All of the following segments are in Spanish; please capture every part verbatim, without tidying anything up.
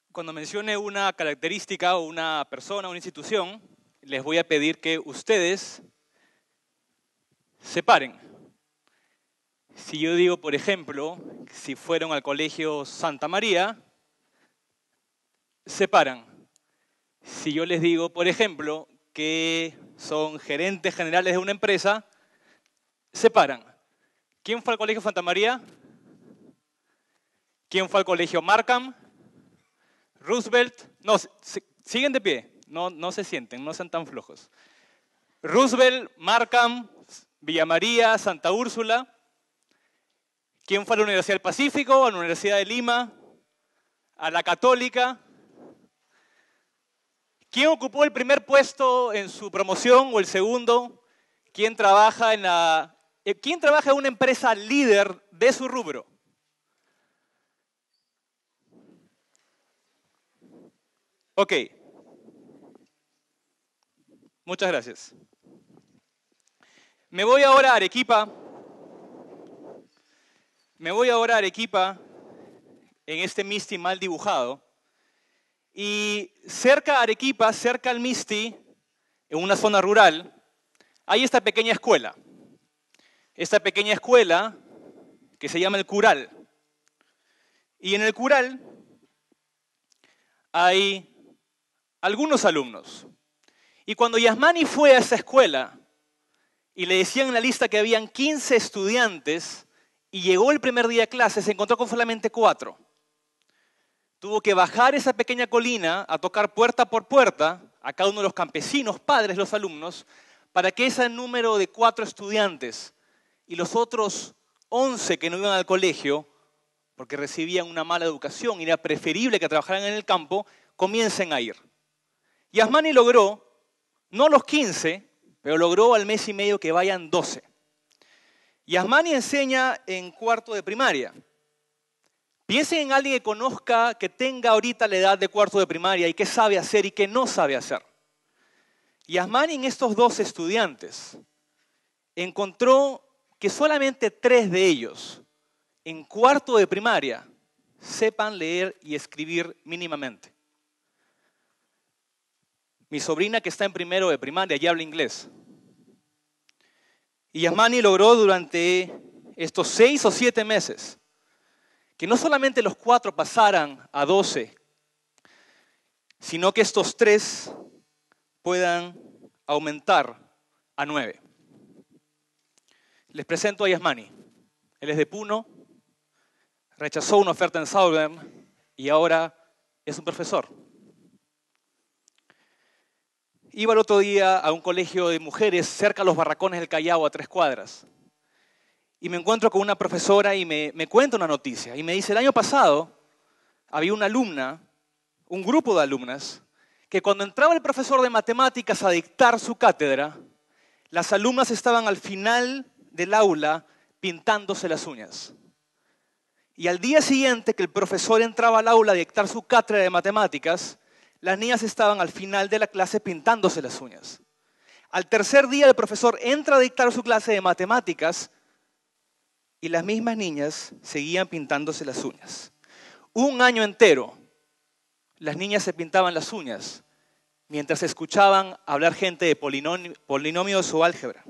Cuando mencione una característica o una persona o una institución, les voy a pedir que ustedes se paren. Si yo digo, por ejemplo, si fueron al colegio Santa María, se paran. Si yo les digo, por ejemplo, que son gerentes generales de una empresa, se paran. ¿Quién fue al colegio Santa María? ¿Quién fue al colegio Markham? Roosevelt. No, siguen de pie. No, no se sienten, no sean tan flojos. Roosevelt, Markham, Villa María, Santa Úrsula. ¿Quién fue a la Universidad del Pacífico? A la Universidad de Lima. A la Católica. ¿Quién ocupó el primer puesto en su promoción o el segundo? ¿Quién trabaja en la, ¿quién trabaja en una empresa líder de su rubro? Ok. Muchas gracias. Me voy ahora a Arequipa. Me voy ahora a Arequipa en este Misti mal dibujado. Y cerca a Arequipa, cerca al Misti, en una zona rural, hay esta pequeña escuela. Esta pequeña escuela que se llama el Cural. Y en el Cural hay algunos alumnos. Y cuando Yasmani fue a esa escuela y le decían en la lista que habían quince estudiantes y llegó el primer día de clase, se encontró con solamente cuatro. Tuvo que bajar esa pequeña colina a tocar puerta por puerta a cada uno de los campesinos, padres, los alumnos, para que ese número de cuatro estudiantes y los otros once que no iban al colegio, porque recibían una mala educación y era preferible que trabajaran en el campo, comiencen a ir. Yasmani logró, no los quince, pero logró al mes y medio que vayan doce. Yasmani enseña en cuarto de primaria. Piensen en alguien que conozca, que tenga ahorita la edad de cuarto de primaria y qué sabe hacer y qué no sabe hacer. Yasmani en estos dos estudiantes encontró que solamente tres de ellos en cuarto de primaria sepan leer y escribir mínimamente. Mi sobrina que está en primero de primaria ya habla inglés. Y Yasmani logró durante estos seis o siete meses que no solamente los cuatro pasaran a doce, sino que estos tres puedan aumentar a nueve. Les presento a Yasmani. Él es de Puno, rechazó una oferta en Southern y ahora es un profesor. Iba el otro día a un colegio de mujeres cerca de los barracones del Callao, a tres cuadras. Y me encuentro con una profesora y me, me cuenta una noticia. Y me dice, el año pasado había una alumna, un grupo de alumnas, que cuando entraba el profesor de matemáticas a dictar su cátedra, las alumnas estaban al final del aula pintándose las uñas. Y al día siguiente que el profesor entraba al aula a dictar su cátedra de matemáticas, las niñas estaban al final de la clase pintándose las uñas. Al tercer día el profesor entra a dictar su clase de matemáticas y las mismas niñas seguían pintándose las uñas. Un año entero las niñas se pintaban las uñas mientras escuchaban hablar gente de polinomios o álgebra.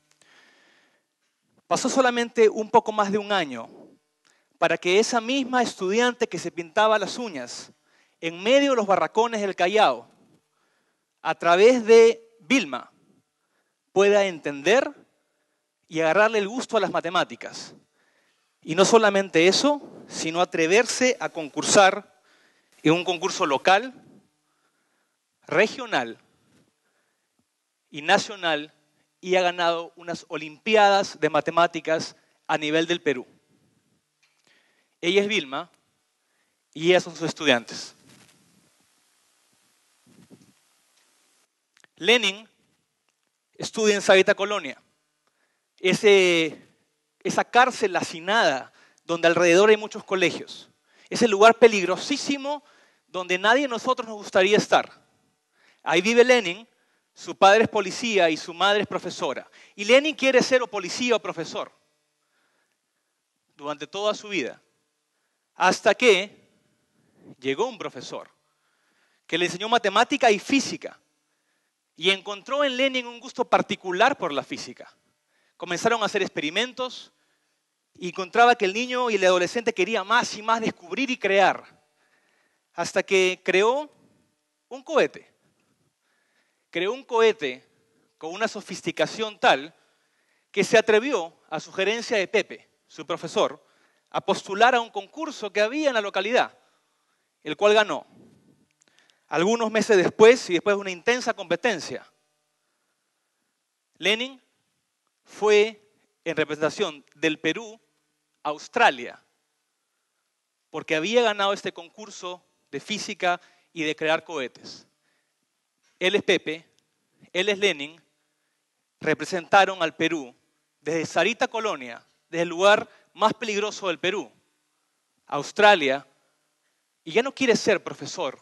Pasó solamente un poco más de un año para que esa misma estudiante que se pintaba las uñas en medio de los barracones del Callao, a través de Vilma, pueda entender y agarrarle el gusto a las matemáticas. Y no solamente eso, sino atreverse a concursar en un concurso local, regional y nacional, y ha ganado unas olimpiadas de matemáticas a nivel del Perú. Ella es Vilma y ellas son sus estudiantes. Lenin estudia en Savita Colonia, ese, esa cárcel hacinada donde alrededor hay muchos colegios. Es el lugar peligrosísimo donde nadie de nosotros nos gustaría estar. Ahí vive Lenin, su padre es policía y su madre es profesora. Y Lenin quiere ser o policía o profesor durante toda su vida. Hasta que llegó un profesor que le enseñó matemática y física y encontró en Lenin un gusto particular por la física. Comenzaron a hacer experimentos y encontraba que el niño y el adolescente quería más y más descubrir y crear, hasta que creó un cohete. Creó un cohete con una sofisticación tal que se atrevió, a sugerencia de Pepe, su profesor, a postular a un concurso que había en la localidad, el cual ganó. Algunos meses después, y después de una intensa competencia, Lenin fue en representación del Perú a Australia, porque había ganado este concurso de física y de crear cohetes. Él es Pepe, él es Lenin, representaron al Perú desde Sarita Colonia, desde el lugar más peligroso del Perú, a Australia, y ya no quiere ser profesor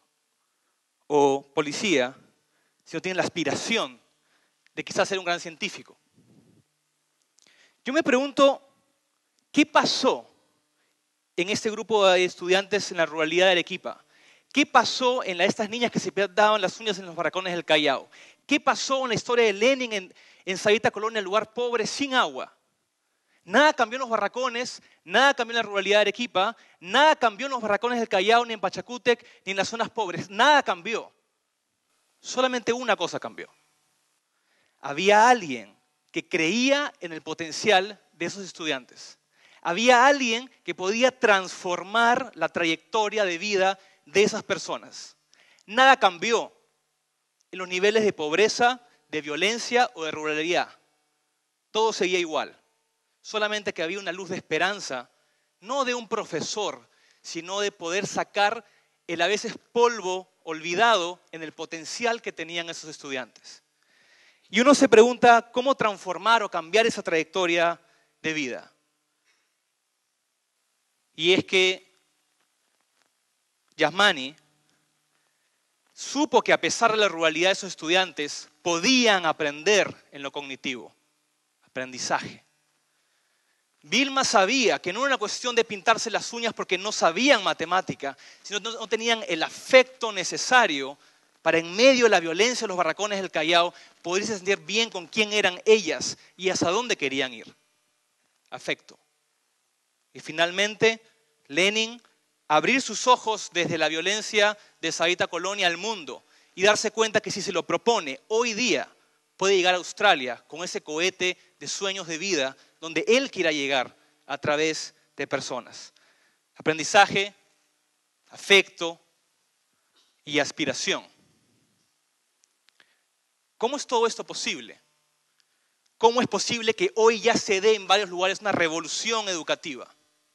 o policía, sino tiene la aspiración de quizás ser un gran científico. Yo me pregunto, ¿qué pasó en este grupo de estudiantes en la ruralidad de Arequipa? ¿Qué pasó en la, estas niñas que se daban las uñas en los barracones del Callao? ¿Qué pasó en la historia de Lenin en, en Sarita Colonia, el lugar pobre, sin agua? Nada cambió en los barracones, nada cambió en la ruralidad de Arequipa, nada cambió en los barracones del Callao, ni en Pachacútec, ni en las zonas pobres. Nada cambió. Solamente una cosa cambió. Había alguien que creía en el potencial de esos estudiantes. Había alguien que podía transformar la trayectoria de vida de esas personas. Nada cambió en los niveles de pobreza, de violencia o de ruralidad. Todo seguía igual. Solamente que había una luz de esperanza, no de un profesor, sino de poder sacar el a veces polvo olvidado en el potencial que tenían esos estudiantes. Y uno se pregunta cómo transformar o cambiar esa trayectoria de vida. Y es que Yasmani supo que a pesar de la ruralidad de esos estudiantes, podían aprender en lo cognitivo, aprendizaje. Vilma sabía que no era una cuestión de pintarse las uñas porque no sabían matemática, sino que no tenían el afecto necesario para en medio de la violencia de los barracones del Callao poderse sentir bien con quién eran ellas y hacia dónde querían ir. Afecto. Y finalmente, Lenin, abrir sus ojos desde la violencia de Sarita Colonia al mundo y darse cuenta que si se lo propone hoy día, puede llegar a Australia con ese cohete de sueños de vida donde él quiera llegar a través de personas. Aprendizaje, afecto y aspiración. ¿Cómo es todo esto posible? ¿Cómo es posible que hoy ya se dé en varios lugares una revolución educativa?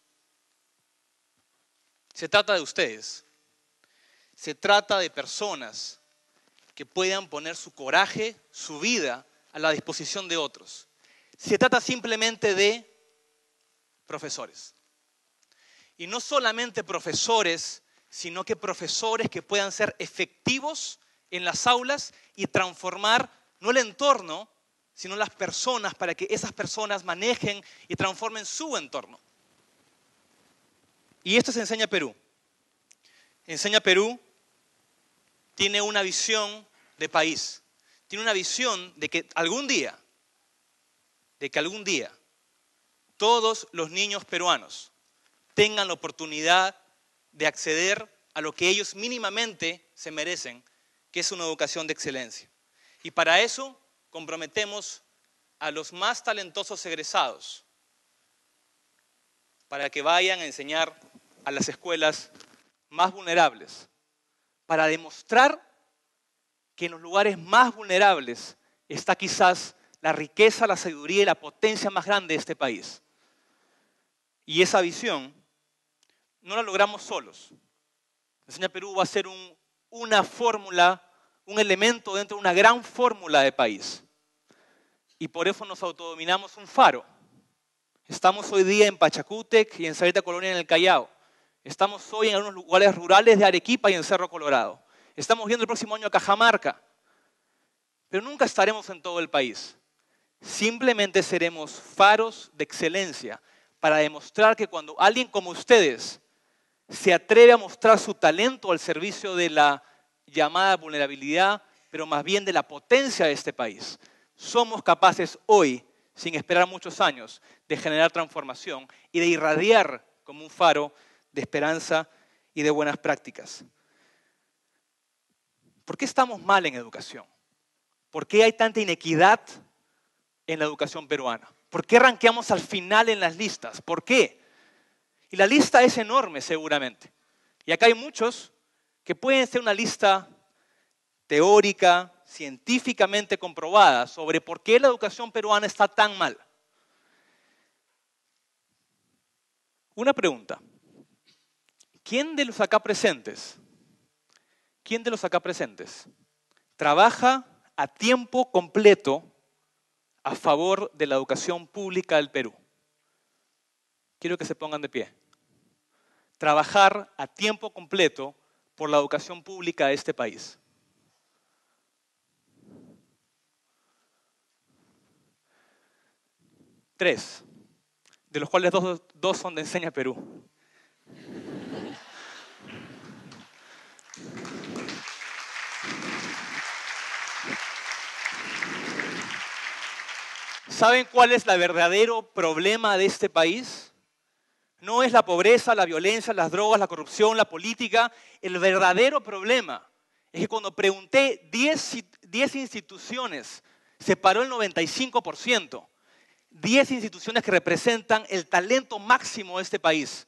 Se trata de ustedes. Se trata de personas que puedan poner su coraje, su vida a la disposición de otros. Se trata simplemente de profesores. Y no solamente profesores, sino que profesores que puedan ser efectivos en las aulas y transformar no el entorno, sino las personas para que esas personas manejen y transformen su entorno. Y esto se enseña Perú. Enseña Perú tiene una visión de país. Tiene una visión de que algún día, de que algún día todos los niños peruanos tengan la oportunidad de acceder a lo que ellos mínimamente se merecen, que es una educación de excelencia. Y para eso comprometemos a los más talentosos egresados para que vayan a enseñar a las escuelas más vulnerables, para demostrar que en los lugares más vulnerables está quizás la riqueza, la sabiduría y la potencia más grande de este país. Y esa visión no la logramos solos. Enseña Perú va a ser un, una fórmula, un elemento dentro de una gran fórmula de país. Y por eso nos autodominamos un faro. Estamos hoy día en Pachacútec y en Sarita Colonia en el Callao. Estamos hoy en algunos lugares rurales de Arequipa y en Cerro Colorado. Estamos viendo el próximo año a Cajamarca. Pero nunca estaremos en todo el país. Simplemente seremos faros de excelencia para demostrar que cuando alguien como ustedes se atreve a mostrar su talento al servicio de la llamada vulnerabilidad, pero más bien de la potencia de este país. Somos capaces hoy, sin esperar muchos años, de generar transformación y de irradiar como un faro de esperanza y de buenas prácticas. ¿Por qué estamos mal en educación? ¿Por qué hay tanta inequidad en la educación peruana? ¿Por qué ranqueamos al final en las listas? ¿Por qué? Y la lista es enorme seguramente. Y acá hay muchos que pueden ser una lista teórica, científicamente comprobada sobre por qué la educación peruana está tan mal. Una pregunta. ¿Quién de los acá presentes, quién de los acá presentes trabaja a tiempo completo a favor de la educación pública del Perú? Quiero que se pongan de pie. Trabajar a tiempo completo por la educación pública de este país. Tres, de los cuales dos, dos son de Enseña Perú. ¿Saben cuál es el verdadero problema de este país? No es la pobreza, la violencia, las drogas, la corrupción, la política. El verdadero problema es que cuando pregunté diez instituciones, se paró el noventa y cinco por ciento. diez instituciones que representan el talento máximo de este país.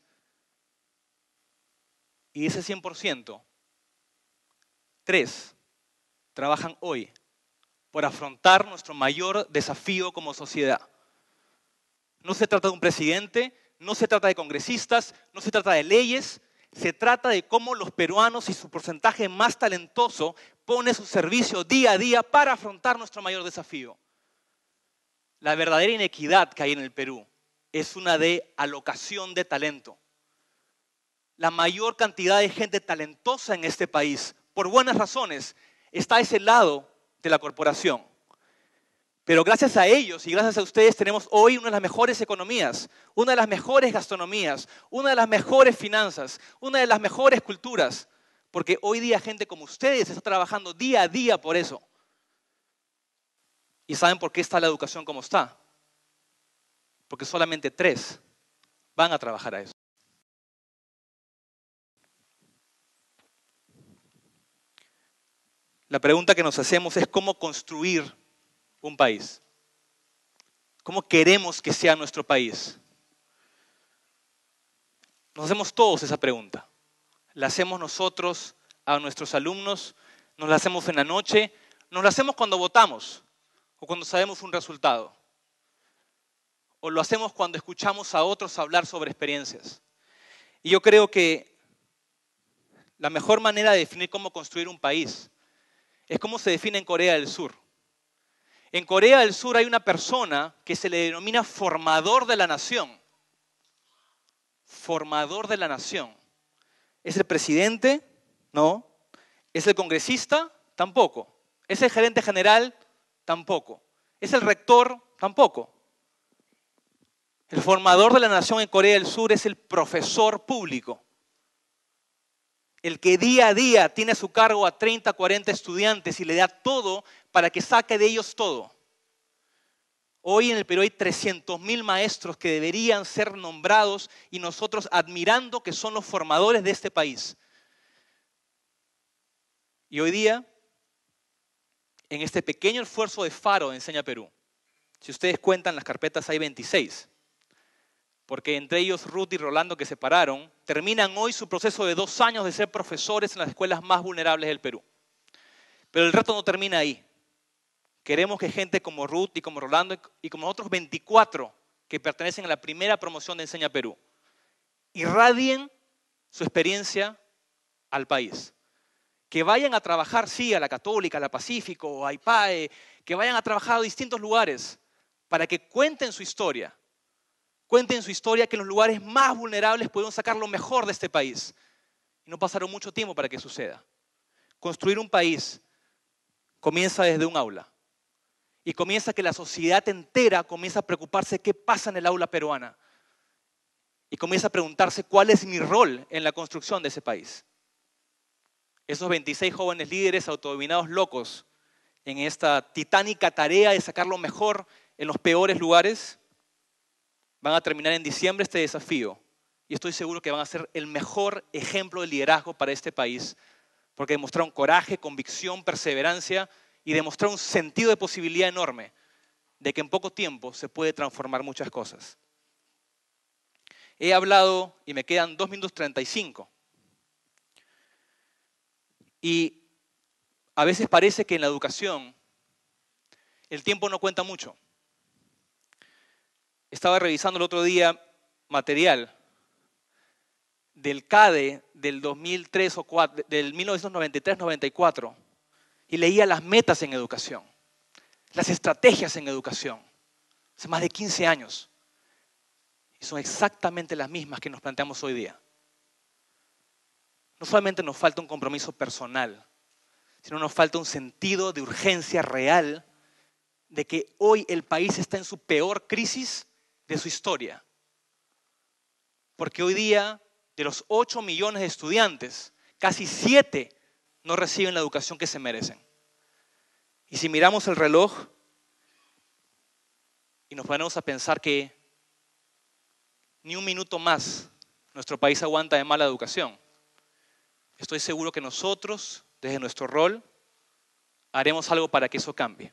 Y ese cien por ciento, tres, trabajan hoy por afrontar nuestro mayor desafío como sociedad. No se trata de un presidente, no se trata de congresistas, no se trata de leyes, se trata de cómo los peruanos y su porcentaje más talentoso pone su servicio día a día para afrontar nuestro mayor desafío. La verdadera inequidad que hay en el Perú es una de alocación de talento. La mayor cantidad de gente talentosa en este país, por buenas razones, está a ese lado de la corporación. Pero gracias a ellos y gracias a ustedes tenemos hoy una de las mejores economías, una de las mejores gastronomías, una de las mejores finanzas, una de las mejores culturas, porque hoy día gente como ustedes está trabajando día a día por eso. ¿Y saben por qué está la educación como está? Porque solamente tres van a trabajar a eso. La pregunta que nos hacemos es cómo construir un país. ¿Cómo queremos que sea nuestro país? Nos hacemos todos esa pregunta. La hacemos nosotros a nuestros alumnos, nos la hacemos en la noche, nos la hacemos cuando votamos o cuando sabemos un resultado. O lo hacemos cuando escuchamos a otros hablar sobre experiencias. Y yo creo que la mejor manera de definir cómo construir un país es cómo se define en Corea del Sur. En Corea del Sur hay una persona que se le denomina formador de la nación. Formador de la nación. ¿Es el presidente? No. ¿Es el congresista? Tampoco. ¿Es el gerente general? Tampoco. ¿Es el rector? Tampoco. El formador de la nación en Corea del Sur es el profesor público. El que día a día tiene a su cargo a treinta, cuarenta estudiantes y le da todo para que saque de ellos todo. Hoy en el Perú hay trescientos mil maestros que deberían ser nombrados y nosotros admirando que son los formadores de este país. Y hoy día, en este pequeño esfuerzo de Faro de Enseña Perú, si ustedes cuentan las carpetas hay veintiséis, porque entre ellos Ruth y Rolando que se pararon, terminan hoy su proceso de dos años de ser profesores en las escuelas más vulnerables del Perú. Pero el reto no termina ahí. Queremos que gente como Ruth y como Rolando y como otros veinticuatro que pertenecen a la primera promoción de Enseña Perú, irradien su experiencia al país. Que vayan a trabajar, sí, a la Católica, a la Pacífico, o a I P A E, que vayan a trabajar a distintos lugares para que cuenten su historia. Cuenten su historia que en los lugares más vulnerables podemos sacar lo mejor de este país. Y no pasaron mucho tiempo para que suceda. Construir un país comienza desde un aula. Y comienza que la sociedad entera comienza a preocuparse qué pasa en el aula peruana. y comienza a preguntarse cuál es mi rol en la construcción de ese país. Esos veintiséis jóvenes líderes autodominados locos en esta titánica tarea de sacar lo mejor en los peores lugares, van a terminar en diciembre este desafío. Y estoy seguro que van a ser el mejor ejemplo de liderazgo para este país, porque demostraron coraje, convicción, perseverancia y demostraron un sentido de posibilidad enorme de que en poco tiempo se puede transformar muchas cosas. He hablado y me quedan dos minutos treinta y cinco. Y a veces parece que en la educación el tiempo no cuenta mucho. Estaba revisando el otro día material del CADE del dos mil tres o cuatro, del mil novecientos noventa y tres noventa y cuatro y leía las metas en educación, las estrategias en educación, hace más de quince años. Y son exactamente las mismas que nos planteamos hoy día. No solamente nos falta un compromiso personal, sino nos falta un sentido de urgencia real de que hoy el país está en su peor crisis de su historia. Porque hoy día, de los ocho millones de estudiantes, casi siete no reciben la educación que se merecen. Y si miramos el reloj y nos ponemos a pensar que ni un minuto más nuestro país aguanta de mala educación, estoy seguro que nosotros, desde nuestro rol, haremos algo para que eso cambie.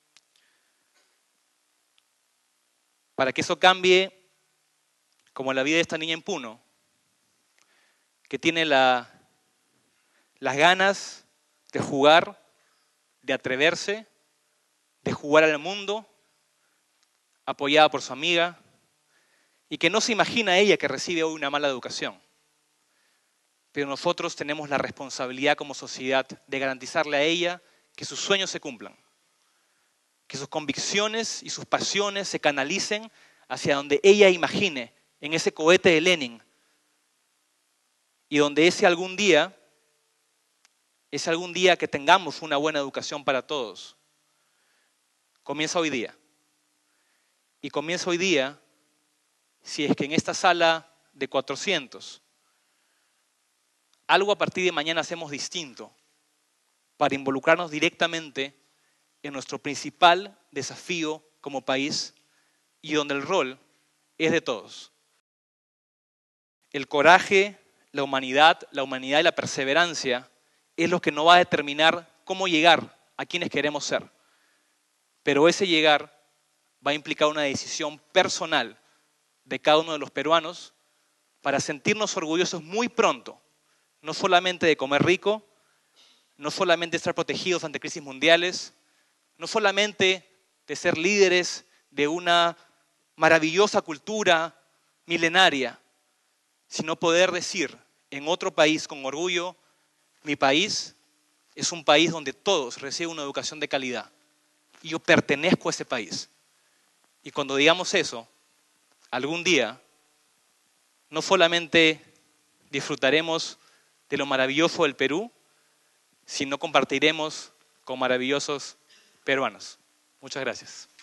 Para que eso cambie, como la vida de esta niña en Puno, que tiene la, las ganas de jugar, de atreverse, de jugar al mundo, apoyada por su amiga, y que no se imagina ella que recibe hoy una mala educación. Pero nosotros tenemos la responsabilidad como sociedad de garantizarle a ella que sus sueños se cumplan, que sus convicciones y sus pasiones se canalicen hacia donde ella imagine, en ese cohete de Lenin, y donde ese algún día, ese algún día que tengamos una buena educación para todos, comienza hoy día. Y comienza hoy día si es que en esta sala de cuatrocientos, algo a partir de mañana hacemos distinto para involucrarnos directamente en nuestro principal desafío como país y donde el rol es de todos. El coraje, la humanidad, la humanidad y la perseverancia es lo que nos va a determinar cómo llegar a quienes queremos ser. Pero ese llegar va a implicar una decisión personal de cada uno de los peruanos para sentirnos orgullosos muy pronto, no solamente de comer rico, no solamente de estar protegidos ante crisis mundiales, no solamente de ser líderes de una maravillosa cultura milenaria, sino poder decir en otro país con orgullo, mi país es un país donde todos reciben una educación de calidad y yo pertenezco a ese país. Y cuando digamos eso, algún día no solamente disfrutaremos de lo maravilloso del Perú, sino compartiremos con maravillosos peruanos. Muchas gracias.